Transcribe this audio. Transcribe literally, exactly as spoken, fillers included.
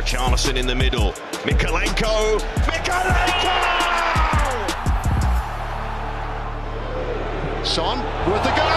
Richarlison in the middle. Mykolenko! Mykolenko! Son with the goal!